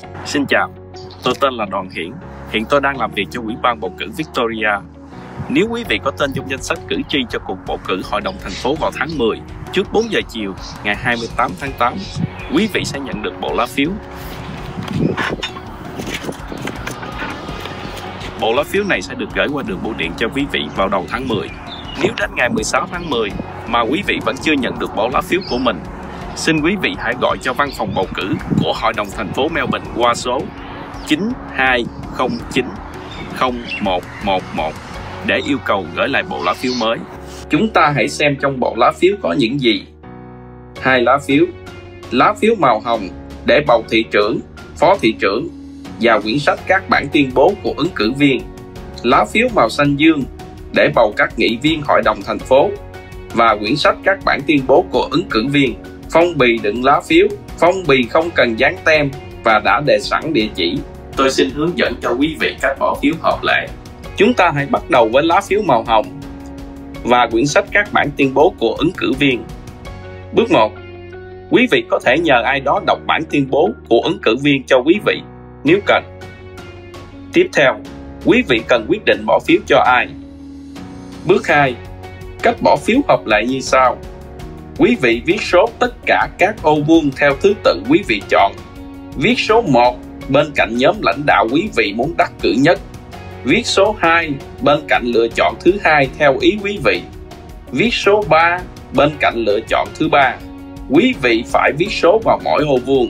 Xin chào, tôi tên là Đoàn Hiển. Hiện tôi đang làm việc cho Ủy ban bầu cử Victoria. Nếu quý vị có tên trong danh sách cử tri cho cuộc bầu cử Hội đồng thành phố vào tháng 10, trước 4 giờ chiều, ngày 28 tháng 8, quý vị sẽ nhận được bộ lá phiếu. Bộ lá phiếu này sẽ được gửi qua đường bưu điện cho quý vị vào đầu tháng 10. Nếu đến ngày 16 tháng 10 mà quý vị vẫn chưa nhận được bộ lá phiếu của mình, xin quý vị hãy gọi cho văn phòng bầu cử của Hội đồng thành phố Melbourne qua số 92090111 để yêu cầu gửi lại bộ lá phiếu mới. Chúng ta hãy xem trong bộ lá phiếu có những gì. 2 lá phiếu. Lá phiếu màu hồng để bầu thị trưởng, phó thị trưởng và quyển sách các bản tuyên bố của ứng cử viên. Lá phiếu màu xanh dương để bầu các nghị viên hội đồng thành phố và quyển sách các bản tuyên bố của ứng cử viên. Phong bì đựng lá phiếu. Phong bì không cần dán tem và đã đề sẵn địa chỉ. Tôi xin hướng dẫn cho quý vị cách bỏ phiếu hợp lệ. Chúng ta hãy bắt đầu với lá phiếu màu hồng và quyển sách các bản tuyên bố của ứng cử viên. Bước 1. Quý vị có thể nhờ ai đó đọc bản tuyên bố của ứng cử viên cho quý vị nếu cần. Tiếp theo, quý vị cần quyết định bỏ phiếu cho ai. Bước 2. Cách bỏ phiếu hợp lệ như sau. Quý vị viết số tất cả các ô vuông theo thứ tự quý vị chọn. Viết số 1 bên cạnh nhóm lãnh đạo quý vị muốn đắc cử nhất. Viết số 2 bên cạnh lựa chọn thứ hai theo ý quý vị. Viết số 3 bên cạnh lựa chọn thứ ba. Quý vị phải viết số vào mỗi ô vuông.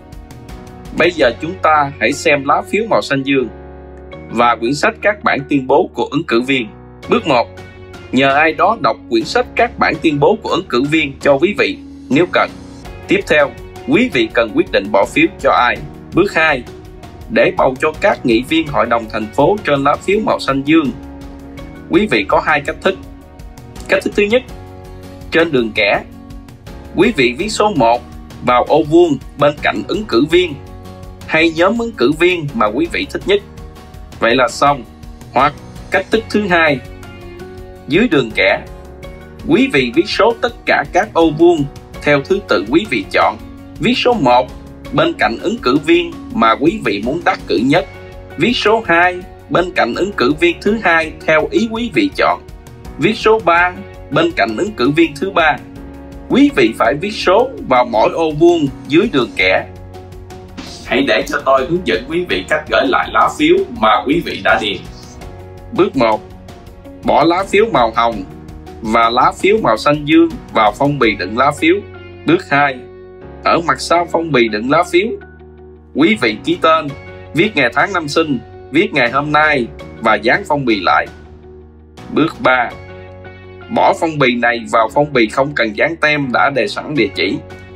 Bây giờ chúng ta hãy xem lá phiếu màu xanh dương và quyển sách các bản tuyên bố của ứng cử viên. Bước 1. Nhờ ai đó đọc quyển sách các bản tuyên bố của ứng cử viên cho quý vị nếu cần. Tiếp theo, quý vị cần quyết định bỏ phiếu cho ai. Bước 2. Để bầu cho các nghị viên hội đồng thành phố trên lá phiếu màu xanh dương, quý vị có 2 cách thức. Cách thức thứ nhất, trên đường kẻ, quý vị viết số 1 vào ô vuông bên cạnh ứng cử viên hay nhóm ứng cử viên mà quý vị thích nhất. Vậy là xong. Hoặc cách thức thứ hai, dưới đường kẻ, quý vị viết số tất cả các ô vuông theo thứ tự quý vị chọn. Viết số 1 bên cạnh ứng cử viên mà quý vị muốn đắc cử nhất. Viết số 2 bên cạnh ứng cử viên thứ hai theo ý quý vị chọn. Viết số 3 bên cạnh ứng cử viên thứ ba. Quý vị phải viết số vào mỗi ô vuông dưới đường kẻ. Hãy để cho tôi hướng dẫn quý vị cách gửi lại lá phiếu mà quý vị đã điền. Bước 1. Bỏ lá phiếu màu hồng và lá phiếu màu xanh dương vào phong bì đựng lá phiếu. Bước 2. Ở mặt sau phong bì đựng lá phiếu, quý vị ký tên, viết ngày tháng năm sinh, viết ngày hôm nay và dán phong bì lại. Bước 3. Bỏ phong bì này vào phong bì không cần dán tem đã đề sẵn địa chỉ.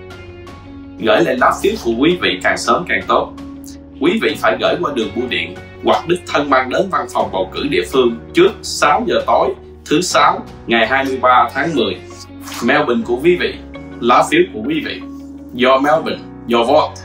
Gửi lại lá phiếu của quý vị càng sớm càng tốt. Quý vị phải gửi qua đường bưu điện hoặc đích thân mang đến văn phòng bầu cử địa phương trước 6 giờ tối thứ Sáu ngày 23 tháng 10. Melbourne của quý vị, lá phiếu của quý vị. Your Melbourne, your vote.